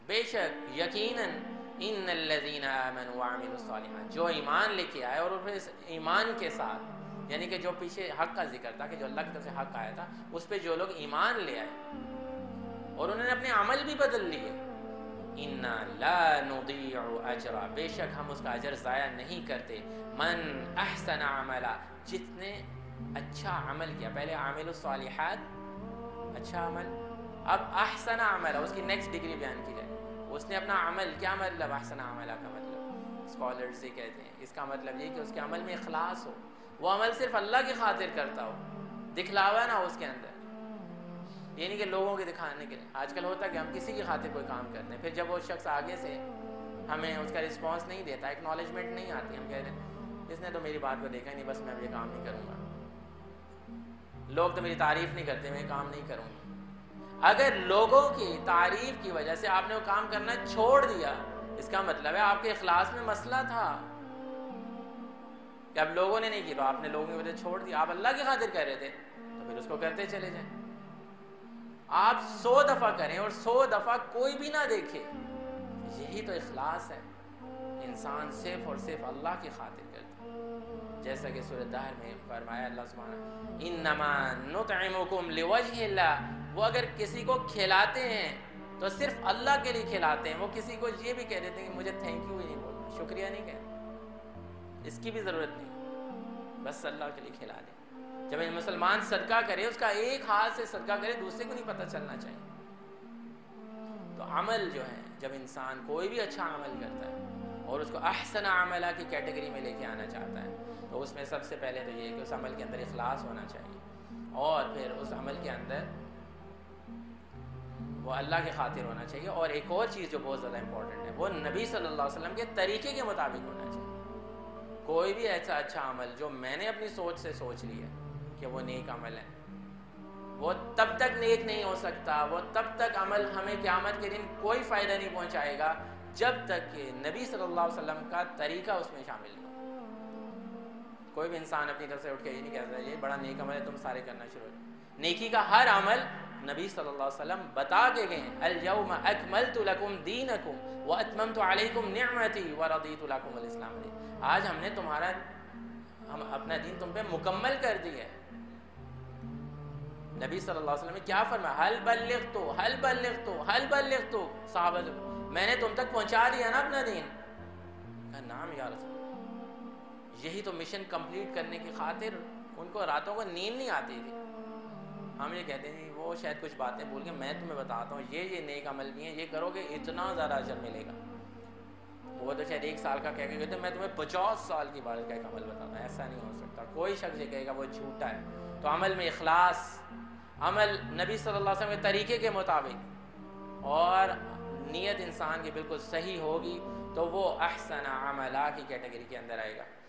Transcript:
بے شک یقیناً ان الذین آمنوا وعملوا الصالحات، جو ایمان لے کے آئے اور پھر اس ایمان کے ساتھ، یعنی کہ جو پیچھے حق کا ذکر تھا کہ جو اللہ کی طرف سے حق آیا تھا، اس پہ جو لوگ ایمان لے آئے اور انہوں نے اپنے عمل بھی بدل لیے، انا لا نضيع اجرا، بے شک ہم اس کا اجر ضائع نہیں کرتے، من احسن عملا، جس نے اچھا عمل کیا، پہلے عامل الصالحات اچھا عمل، اب احسن عملا اس کی نیکسٹ ڈگری بیان کی جائے، اس نے اپنا عمل، کیا مطلب احسن عملا کا مطلب اسکالرز یہ کہتے ہیں اس کا مطلب یہ کہ اس کے عمل میں اخلاص ہو، وہ عمل صرف اللہ کی خاطر کرتا ہو، دکھلاوا نہ ہو اس کے اندر، یہ نہیں کہ لوگوں کے دکھانے کے لیے۔ آج کل ہوتا ہے کہ ہم کسی کی خاطر کوئی کام کرتے ہیں، پھر جب وہ شخص آگے سے ہمیں اس کا رسپانس نہیں دیتا، ایکنالجمنٹ نہیں آتی، ہم کہہ رہے ہیں اس نے تو میری بات کو دیکھا نہیں، بس میں اب یہ کام نہیں کروں گا، لوگ تو میری تعریف نہیں کرتے، میں یہ کام نہیں کروں گا۔ اگر لوگوں کی تعریف کی وجہ سے آپ نے وہ کام کرنا چھوڑ دیا، اس کا مطلب ہے آپ کے اخلاص میں مسئلہ تھا، کہ اب لوگوں نے نہیں کی تو آپ نے لوگوں کی وجہ چھوڑ دیا، آپ اللہ کی خاطر کہہ رہے تھے تو پھر اس کو کرتے چلے جائیں۔ آپ 100 دفعہ کریں اور 100 دفعہ کوئی بھی نہ دیکھے، یہی تو اخلاص ہے، انسان صرف اور صرف اللہ کی خاطر کرتا ہے، جیسا کہ سورۃ دہر میں فرمایا اللہ سبحانہ، انما نطعمکم لوجہ اللہ، وہ اگر کسی کو کھلاتے ہیں تو صرف اللہ کے لیے کھلاتے ہیں، وہ کسی کو یہ بھی کہہ دیتے ہیں کہ مجھے تھینک یو ہی نہیں بولنا، شکریہ نہیں کہنا، اس کی بھی ضرورت نہیں، بس اللہ کے لیے کھلا دیں۔ جب ایک مسلمان صدقہ کرے، اس کا ایک ہاتھ سے صدقہ کرے، دوسرے کو نہیں پتہ چلنا چاہیے۔ تو عمل جو ہے، جب انسان کوئی بھی اچھا عمل کرتا ہے اور اس کو احسن عملہ کی کیٹیگری میں لے کے آنا چاہتا ہے، تو اس میں سب سے پہلے تو یہ کہ اس عمل کے اندر اخلاص ہونا چاہیے، اور پھر اس عمل کے اندر وہ اللہ کی خاطر ہونا چاہیے، اور ایک اور چیز جو بہت زیادہ امپورٹنٹ ہے، وہ نبی صلی اللہ علیہ وسلم کے طریقے کے مطابق ہونا چاہیے۔ کوئی بھی ایسا اچھا عمل جو میں نے اپنی سوچ سے سوچ لی ہے کہ وہ نیک عمل ہے، وہ تب تک نیک نہیں ہو سکتا، وہ تب تک عمل ہمیں قیامت کے دن کوئی فائدہ نہیں پہنچائے گا جب تک کہ نبی صلی اللہ علیہ وسلم کا طریقہ اس میں شامل نہیں ہو۔ کوئی بھی انسان اپنی طرف سے اٹھ کے یہ نہیں کہتا یہ بڑا نیک عمل ہے تم سارے کرنا شروع ہو جاؤ۔ نیکی کا ہر عمل نبی صلی اللہ علیہ وسلم بتا کے گئے ہیں، الیوم اکملت لکم دینکم واتممت علیکم نعمتی ورضیت لکم الاسلام دین، آج ہم اپنا دین تم پہ مکمل کر دی ہے۔ نبی صلی اللہ علیہ وسلم نے کیا فرمایا، حل بلغت صحابہ میں نے تم تک پہنچا دیا نا اپنا دین، کہا نام یا رسول اللہ۔ یہی تو مشن کمپلیٹ کرنے کی خاطر ان کو راتوں کو نیند نہیں آتی تھی۔ ہم یہ کہتے ہیں وہ شاید کچھ باتیں بھول کے، میں تمہیں بتاتا ہوں یہ نیک عمل بھی ہیں، یہ کرو گے اتنا زیادہ اجر ملے گا۔ وہ تو شاید 1 سال کا کہہ کے کہتے ہیں میں تمہیں 50 سال کی عبادت کا ایک عمل بتاتا ہوں، ایسا نہیں ہو سکتا۔ کوئی شخص یہ کہے گا وہ جھوٹا ہے۔ تو عمل میں اخلاص، عمل نبی صلی اللہ علیہ وسلم کے طریقے کے مطابق، اور نیت انسان کی بالکل صحیح ہوگی تو وہ احسن عملہ کی کیٹیگری کے اندر آئے گا۔